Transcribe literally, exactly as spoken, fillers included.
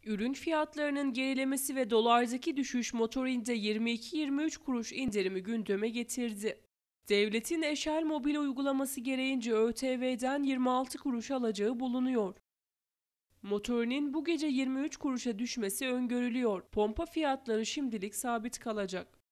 Ürün fiyatlarının gerilemesi ve dolardaki düşüş motorinde yirmi iki yirmi üç kuruş indirimi gündeme getirdi. Devletin Eşel mobil uygulaması gereğince ÖTV'den yirmi altı kuruş alacağı bulunuyor. Motorinin bu gece yirmi üç kuruşa düşmesi öngörülüyor. Pompa fiyatları şimdilik sabit kalacak.